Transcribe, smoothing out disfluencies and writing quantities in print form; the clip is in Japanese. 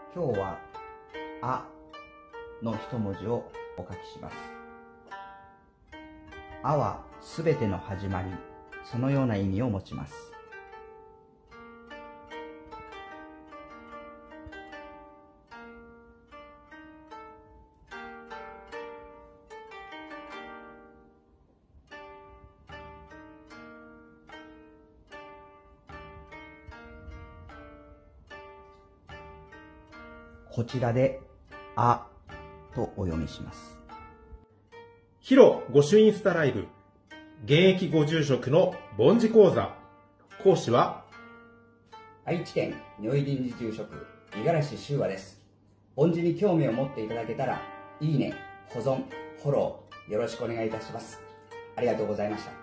今日はあの一文字をお書きします。あはすべての始まり、そのような意味を持ちます。こちらであとお読みします。 ヒロ御朱インスタライブ現役ご住職の梵字講座。講師は愛知県如意臨時住職五十嵐修和です。梵字に興味を持っていただけたらいいね、保存、フォローよろしくお願いいたします。ありがとうございました。